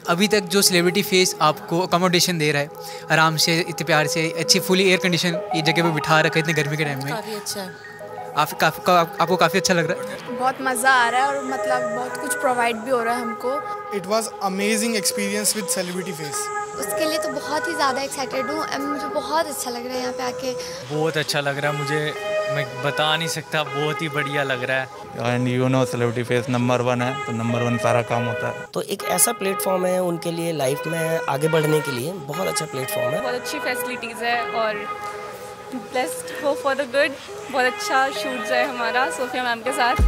अभी तक जो सेलिब्रिटी फेस आपको अकोमोडेशन दे रहा है, आराम से इतने प्यार से अच्छी फुली एयर कंडीशन ये जगह पे बिठा रखा है इतने गर्मी के टाइम में, काफ़ी अच्छा है। आपको काफ़ी अच्छा लग रहा है? बहुत मज़ा आ रहा है और मतलब बहुत कुछ प्रोवाइड भी हो रहा है हमको। It was amazing experience with Celebrity Face. उसके लिए तो बहुत ही ज़्यादा एक्साइटेड हूँ। मुझे बहुत अच्छा लग रहा है यहाँ पे आके। बहुत अच्छा लग रहा है मुझे, मैं बता नहीं सकता, बहुत ही बढ़िया लग रहा है। And you know Celebrity Face number 1 है, तो नंबर 1 सारा काम होता है। तो एक ऐसा प्लेटफॉर्म है उनके लिए लाइफ में आगे बढ़ने के लिए, बहुत अच्छा प्लेटफॉर्म है। बहुत अच्छी फैसिलिटीज़ है और ब्लेस्ड हो फॉर द गुड। बहुत अच्छा शूट्स है हमारा सोफिया मैम के साथ।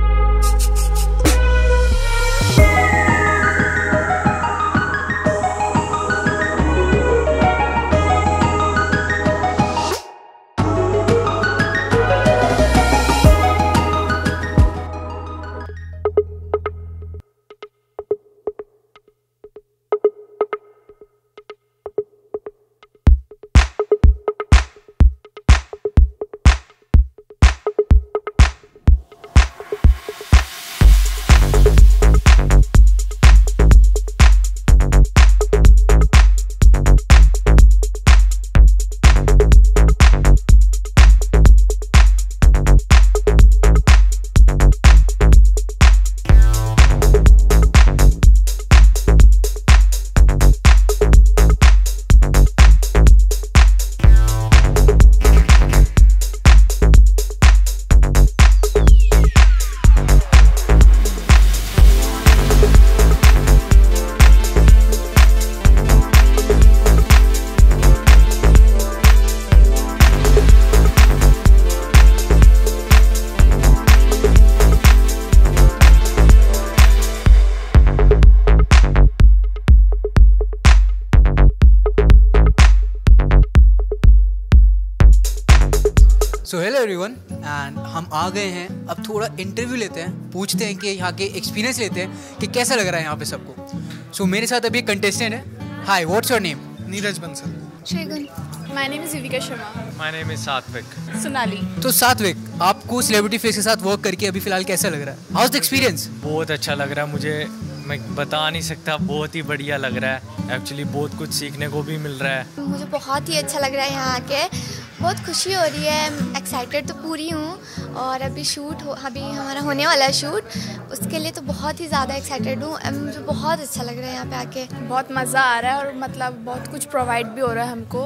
सो हेलो एवरीवन एंड हम आ गए हैं। अब थोड़ा इंटरव्यू लेते हैं, पूछते हैं कि यहाँ के एक्सपीरियंस लेते हैं कि कैसा लग रहा है यहाँ पे सबको। सो मेरे साथ अभी कंटेस्टेंट है। Hi, what's your name? Neeraj Bansal. Shrigun. My name is Yuvika Sharma. My name is Satvik. Sonali. तो सात्विक, आपको सेलिब्रिटी फेस के साथ वर्क करके अभी फिलहाल कैसा लग रहा है? How is the experience? बहुत अच्छा लग रहा है मुझे, मैं बता नहीं सकता, बहुत ही बढ़िया लग रहा है। एक्चुअली बहुत कुछ सीखने को भी मिल रहा है। मुझे बहुत ही अच्छा लग रहा है यहाँ आके। बहुत खुशी हो रही है, एक्साइटेड तो पूरी हूँ। और अभी अभी हमारा होने वाला है शूट, उसके लिए तो बहुत ही ज़्यादा एक्साइटेड हूँ। मुझे बहुत अच्छा लग रहा है यहाँ पे आके। बहुत मज़ा आ रहा है और मतलब बहुत कुछ प्रोवाइड भी हो रहा है हमको।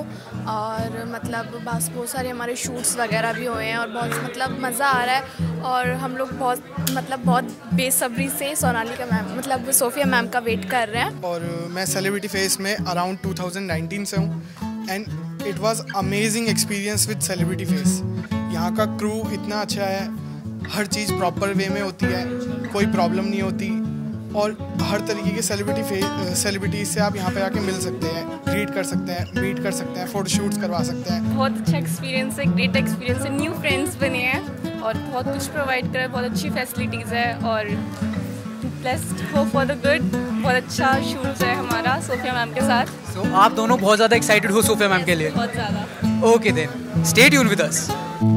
और मतलब बस बहुत सारे हमारे शूट्स वगैरह भी हुए हैं और बहुत मतलब मज़ा आ रहा है। और हम लोग बहुत बेसब्री से सोनाली का मैम मतलब सोफिया मैम का वेट कर रहे हैं। और मैं सेलिब्रिटी फेस में अराउंड 2019 से हूँ and it was amazing experience with Celebrity Face. यहाँ का क्रू इतना अच्छा है, हर चीज़ प्रॉपर वे में होती है, कोई प्रॉब्लम नहीं होती। और हर तरीके के सेलिब्रिटीज से आप यहाँ पे आके मिल सकते हैं, ग्रीट कर सकते हैं, मीट कर सकते हैं, फोटोशूट्स करवा सकते हैं। बहुत अच्छा एक्सपीरियंस है, ग्रेट एक्सपीरियंस है। न्यू फ्रेंड्स बने हैं और बहुत कुछ प्रोवाइड कर, बहुत अच्छी फैसिलिटीज़ है और ब्लेस्ड हो फॉर द गुड। बहुत अच्छा शूट्स है हमारा सोफिया मैम के साथ। सो आप दोनों बहुत ज़्यादा एक्साइटेड हो सोफिया मैम के लिए? बहुत ज़्यादा। Okay then, stay tune with us.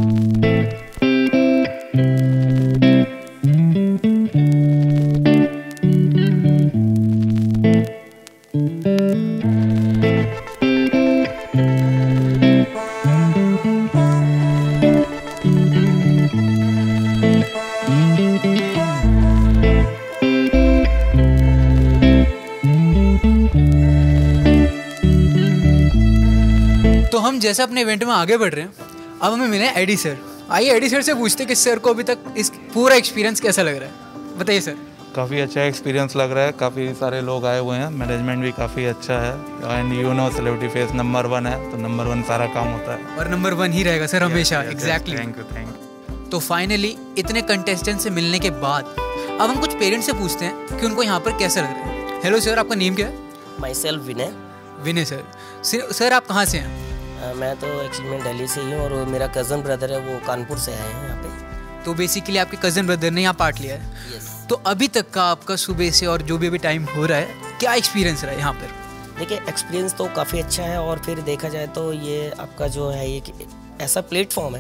तो हम जैसे अपने इवेंट में आगे बढ़ रहे हैं, अब हमें मिले एडी सर। आइए एडी सर से पूछते हैं कि सर को अभी तक इस पूरा एक्सपीरियंस कैसा लग रहा है, बताइए सर। काफ़ी अच्छा एक्सपीरियंस लग रहा है, काफ़ी सारे लोग आए हुए हैं, मैनेजमेंट भी काफ़ी अच्छा है। And you know Celebrity Face number 1 है, तो नंबर 1 सारा काम होता है और नंबर 1 ही रहेगा सर हमेशा। एग्जैक्टली। Thank you. तो फाइनली इतने कंटेस्टेंट से मिलने के बाद अब हम कुछ पेरेंट्स से पूछते हैं कि उनको यहाँ पर कैसा लग रहा है। हेलो सर, आपका नेम क्या है? Myself Vinay. Vinay sir. Sir आप कहाँ से हैं? मैं तो एक्चुअली मैं दिल्ली से ही हूँ और मेरा कज़न ब्रदर है वो कानपुर से आए हैं यहाँ पे। तो बेसिकली आपके कज़न ब्रदर ने यहाँ पार्ट लिया है। यस। तो अभी तक का आपका सुबह से और जो भी अभी टाइम हो रहा है, क्या एक्सपीरियंस रहा है यहाँ पर? देखिए एक्सपीरियंस तो काफ़ी अच्छा है और फिर देखा जाए तो ये आपका जो है ये ऐसा प्लेटफॉर्म है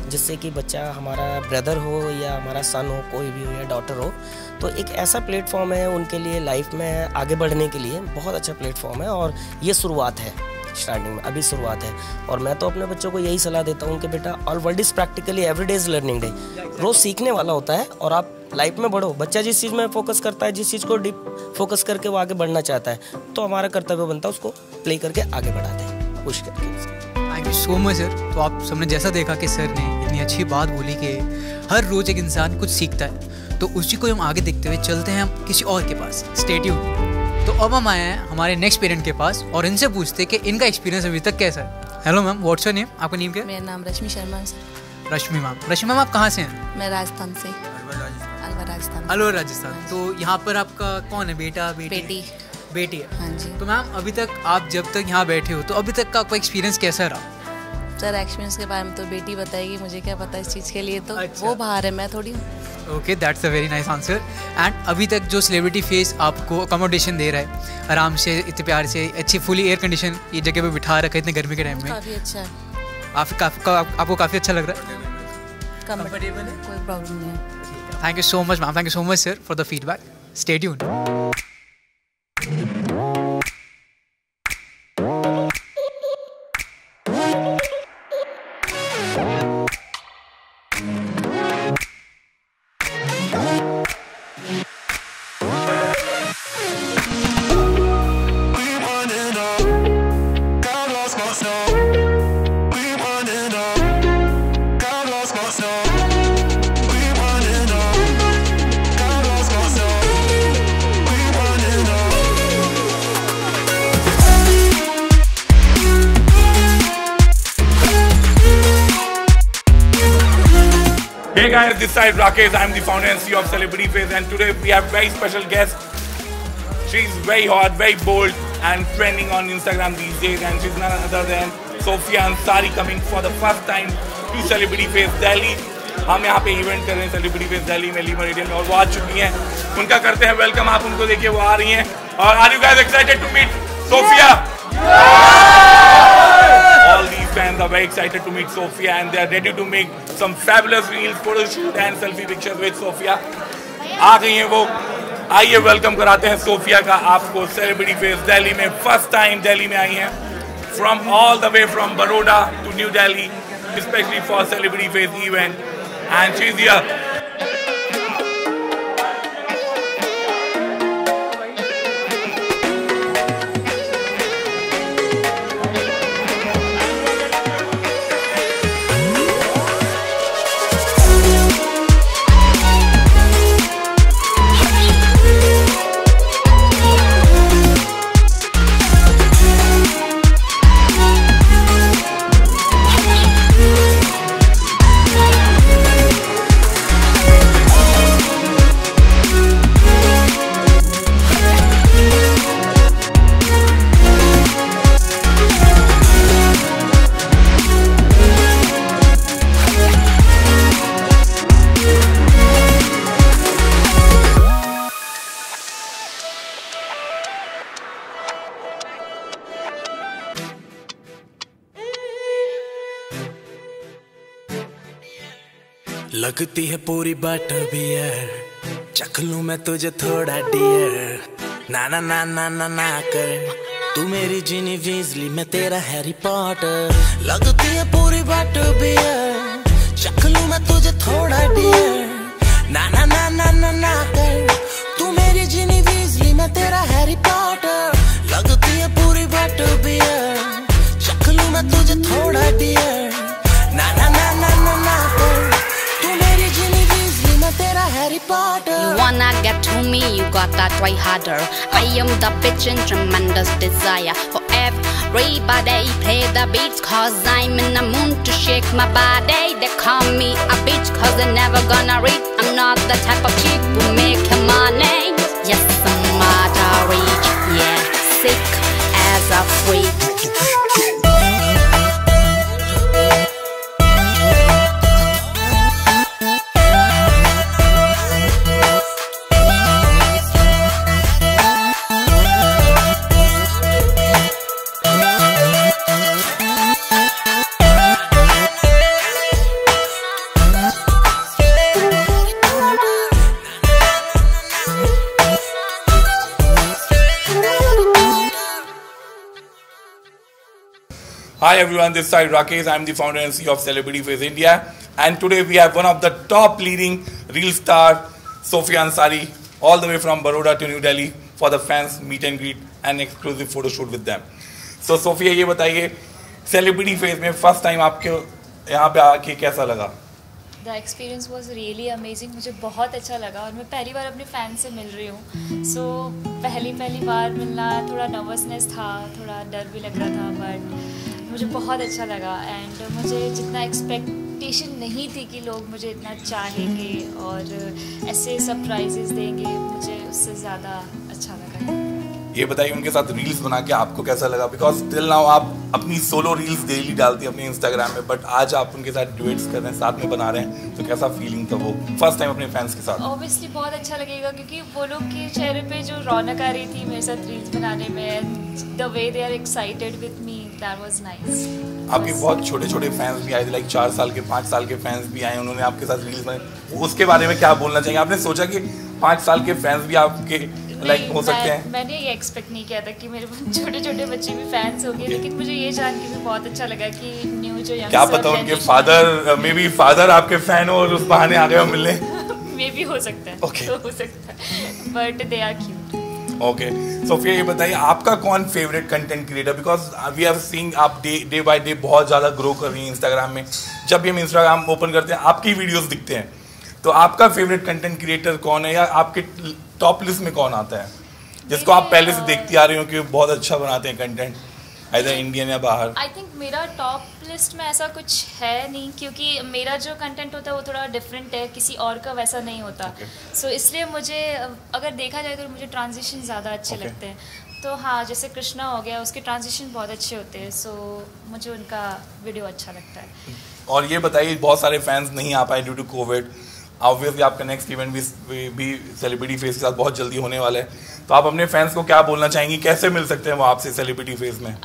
जिससे कि बच्चा हमारा ब्रदर हो या हमारा सन हो, कोई भी हो या डॉटर हो, तो एक ऐसा प्लेटफॉर्म है उनके लिए लाइफ में आगे बढ़ने के लिए बहुत अच्छा प्लेटफॉर्म है। और ये शुरुआत है, स्टार्टिंग में अभी शुरुआत है। और मैं तो अपने बच्चों को यही सलाह देता हूँ कि बेटा all world is practically every day is learning day, रोज़ सीखने वाला होता है और आप लाइफ में बढ़ो। बच्चा जिस चीज़ में फोकस करता है, जिस चीज़ को डीप फोकस करके वो आगे बढ़ना चाहता है, तो हमारा कर्तव्य बनता है उसको प्ले करके आगे बढ़ाते हैं, पुश करके। Thank you so much sir. तो आप सबने जैसा देखा कि सर ने इतनी अच्छी बात बोली कि हर रोज़ एक इंसान कुछ सीखता है, तो उसी को हम आगे देखते हुए चलते हैं हम किसी और के पास। Stay tuned. तो अब हम आए हैं हमारे नेक्स्ट पेरेंट के पास और इनसे पूछते हैं कि इनका एक्सपीरियंस अभी तक कैसा है। Hello ma'am, what's your name? आपका नेम क्या है? मेरा नाम रश्मि शर्मा है sir. Rashmi ma'am. Rashmi ma'am, आप कहाँ से हैं? मैं राजस्थान से। अलवर राजस्थान। तो यहाँ पर आपका कौन है? बेटा, बेटी? बेटी है। हाँ जी। तो मैम अभी तक आप जब तक यहाँ बैठे हो तो अभी तक का आपका एक्सपीरियंस कैसा रहा? सर एक्सपीरियंस के बारे में तो बेटी बताएगी, मुझे क्या पता इस चीज़ के लिए, तो वो बाहर है, मैं थोड़ी हूँ। Okay, that's a very nice answer. And अभी तक जो सेलिब्रिटी फेस आपको अकोमोडेशन दे रहा है, आराम से, इतने प्यार से, अच्छी फुली एयर कंडीशन ये जगह पे बिठा रखा है इतने गर्मी के टाइम में, काफ़ी अच्छा है। आपको काफ़ी अच्छा लग रहा है? कंफर्टेबल है, कोई प्रॉब्लम नहीं है। Thank you so much ma'am, thank you so much sir for the feedback. Stay tuned. Hey guys, this side Rakesh. I'm the founder and CEO of Celebrity Face, and today we have very special guest. She's very hot, very bold, and trending on Instagram these days. And she's none other than Sophia Ansari, coming for the first time to Celebrity Face Delhi. हम यहाँ पे event कर रहे हैं Celebrity Face Delhi में, Le Meridien में, और वो आ चुकी हैं। उनका करते हैं वेलकम। आप उनको देखिए, वो आ रही हैं। और are you guys excited to meet Sophia? All these fans are very excited to meet Sophia, and they are ready to make some fabulous reels, photo shoot and selfie pictures with Sophia. आ गई हैं वो। आइए welcome कराते हैं Sophia का आपको celebrity face Delhi में। फर्स्ट टाइम दिल्ली में आई हैं, from all the way from Baroda to New Delhi, specially for Celebrity Face event, and she is here. लगती है पूरी बटर बियर, चख लूं मैं तुझे थोड़ा डियर, ना ना ना ना ना ना कर, तू मेरी जिनी वीजली, मैं तेरा हैरी पॉटर। लगती है पूरी बटर बियर, चख लूं मैं तुझे थोड़ा डियर, ना ना ना ना ना ना कर, तू मेरी जिनी वीजली, मैं तेरा हैरी पॉटर। लगती है पूरी बटर बियर, चख लूं मैं तुझे थोड़ा डियर, ना ना ना ना ना ना कर, you wanna get to me, you gotta try harder. I am the bitch in tremendous desire. For everybody play the beats, cause I'm in the mood to shake my body. They call me a bitch cause they're never gonna reach. I'm not the type of chick who make money. Yes, I'm not a rich, yeah, sick as a freak. Hi everyone, this side Rakesh. I'm the founder and CEO of Celebrity Face India, and today we have one of the top leading reel star, Sofia Ansari, all the way from Baroda to New Delhi for the fans meet and greet and exclusive photo shoot with them. So Sofia, ये बताइए Celebrity Face में first time आपके यहाँ पे आके कैसा लगा? The experience was really amazing. मुझे बहुत अच्छा लगा और मैं पहली बार अपने फैन से मिल रही हूँ. So पहली बार मिलना थोड़ा नर्वसनेस था, थोड़ा डर भी लग रहा था, बट मुझे बहुत अच्छा लगा. एंड मुझे जितना एक्सपेक्टेशन नहीं थी कि लोग मुझे इतना चाहेंगे और ऐसे सरप्राइजेस देंगे, मुझे उससे ज़्यादा अच्छा लगा. ये बताइए उनके साथ रील्स बना के आपको कैसा लगा? बिकॉज टिल नाउ आप अपनी सोलो रील्स डेली डालती हैं अपने इंस्टाग्राम में, बट आज आप उनके साथ ड्यूएट्स कर रहे हैं, साथ में बना रहे हैं, तो कैसा फीलिंग था वो फर्स्ट टाइम अपने फैंस के साथ? ऑब्वियसली बहुत अच्छा लगेगा क्योंकि वो लोग के चेहरे पे जो रौनक आ रही थी मेरे साथ रील्स बनाने में, the way they are excited with me, that was nice. आपके बहुत छोटे छोटे फैंस भी आए थे, लाइक 4 साल के 5 साल के फैंस भी आए, उन्होंने आपके साथ रील्स बनाए, उसके बारे में क्या बोलना चाहिए? आपने सोचा कि 5 साल के फैंस भी आपके लाइक हो सकते हैं? मैंने ये एक्सपेक्ट नहीं किया था कि मेरे छोटे छोटे बच्चे भी फैंस होंगे, लेकिन मुझे ये जान के भी बहुत अच्छा लगा कि न्यू जो यंगस्टर, क्या पता उनके फादर मे बी फादर आपके फैन हो और उस बहाने आ गए हो मिलने. मे भी हो सकता है. Okay. हो सकता है, but they are cute. Okay, Sophia ये बताइए आपका कौन favourite content creator? Because we are seeing आप डे बाय डे बहुत ज़्यादा ग्रो कर रही हैं इंस्टाग्राम में. जब भी हम इंस्टाग्राम ओपन करते हैं आपकी वीडियोस दिखते हैं, तो आपका फेवरेट कंटेंट क्रिएटर कौन है, या आपके टॉप लिस्ट में कौन आता है जिसको आप पहले से देखती आ रही हो कि बहुत अच्छा बनाते हैं कंटेंट, आइदर इंडियन या बाहर? आई थिंक मेरा टॉप लिस्ट में ऐसा कुछ है नहीं, क्योंकि मेरा जो कंटेंट होता है वो थोड़ा डिफरेंट है, किसी और का वैसा नहीं होता. सो इसलिए मुझे अगर देखा जाए तो मुझे ट्रांजिशन ज़्यादा अच्छे लगते हैं. तो हाँ, जैसे कृष्णा हो गया, उसके ट्रांजिशन बहुत अच्छे होते हैं, सो मुझे उनका वीडियो अच्छा लगता है. और ये बताइए बहुत सारे फैंस नहीं आ पाए ड्यू टू कोविड, ऑब्वियसली आपका नेक्स्ट इवेंट भी सेलिब्रिटी फेस के साथ बहुत जल्दी होने वाला है, तो आप अपने फैंस को क्या बोलना चाहेंगी? कैसे मिल सकते हैं वो आपसे सेलिब्रिटी फेस में?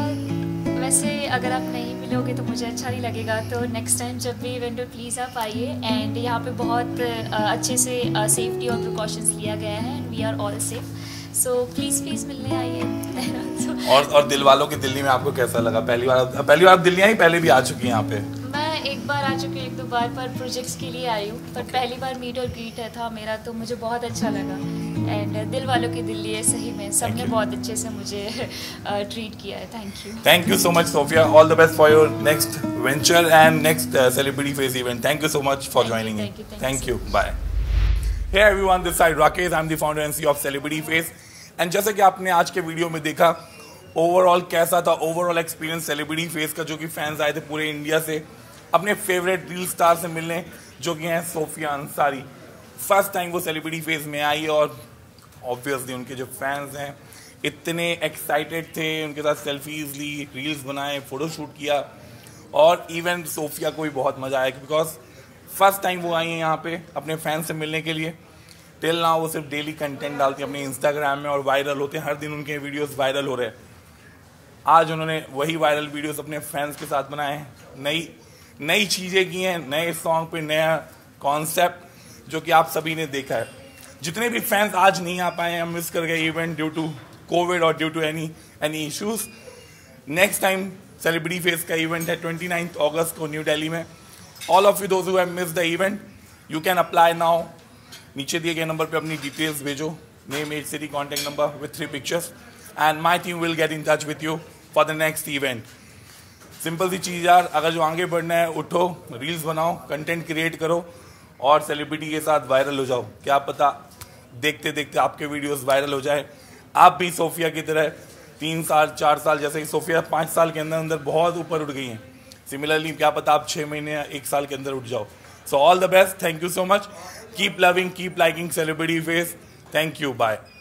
वैसे अगर आप नहीं मिलोगे तो मुझे अच्छा नहीं लगेगा, तो नेक्स्ट टाइम जब भी इवेंट हो प्लीज़ आप आइए. एंड यहाँ पे बहुत अच्छे से सेफ्टी और प्रिकॉशंस लिया गया है, and we are all safe, so please मिलने आइए. और दिल वालों की दिल्ली में आपको कैसा लगा? पहली बार दिल्ली आई, पहले भी आ चुकी हैं यहाँ पे? मैं एक बार आ चुकी हूँ, 1-2 बार पर प्रोजेक्ट्स के लिए आई हूँ, पर पहली बार मीट और ग्रीट था मेरा, तो मुझे बहुत अच्छा लगा. एंड दिल वालों की दिल्ली है, सही में सबने बहुत अच्छे से मुझे ट्रीट किया है. Thank you so much Sophia. All the best for your next venture and next Celebrity Face event. Thank you so much for joining me. Thank you. Bye. Hey everyone, this side Rakesh. I'm the founder and CEO of Celebrity Face. And जैसे कि आपने आज के video में देखा, overall कैसा था overall experience celebrity Face का, जो कि फैंस आए थे पूरे इंडिया से अपने फेवरेट रील स्टार से मिलने, जो कि हैं सोफिया अंसारी. फर्स्ट टाइम वो सेलिब्रिटी फेस में आई और ऑब्वियसली उनके जो फैंस हैं इतने एक्साइटेड थे, उनके साथ सेल्फीज ली, रील्स बनाए, फोटो शूट किया, और इवन सोफिया को भी बहुत मज़ा आया बिकॉज फर्स्ट टाइम वो आई हैं यहाँ पे अपने फैंस से मिलने के लिए. टिल नाउ वो सिर्फ डेली कंटेंट डालती है अपने इंस्टाग्राम में और वायरल होते हैं, हर दिन उनके वीडियोस वायरल हो रहे हैं. आज उन्होंने वही वायरल वीडियोस अपने फैंस के साथ बनाए हैं, नई चीज़ें की हैं, नए सॉन्ग पे नया कॉन्सेप्ट जो कि आप सभी ने देखा है. जितने भी फैंस आज नहीं आ पाए हैं, मिस कर गए इवेंट ड्यू टू कोविड और due to any issues, next time Celebrity Face का इवेंट है 29 अगस्त को न्यू दिल्ली में. All of you those who have missed the event, you can apply now. नीचे दिए गए नंबर पे अपनी डिटेल्स भेजो, name, age, city, contact number with 3 pictures, and my team will get in touch with you for the next event. Simple सी चीज़ यार, अगर जो आगे बढ़ना है उठो, रील्स बनाओ, कंटेंट क्रिएट करो और सेलिब्रिटी के साथ वायरल हो जाओ. क्या पता देखते देखते आपके वीडियोस वायरल हो जाए, आप भी सोफिया की तरह 3 साल 4 साल, जैसे कि सोफिया 5 साल के अंदर बहुत ऊपर उठ गई हैं, सिमिलरली क्या पता आप 6 महीने या 1 साल के अंदर उठ जाओ. So all the best, thank you so much, keep loving, keep liking Celebrity Face. Thank you, bye.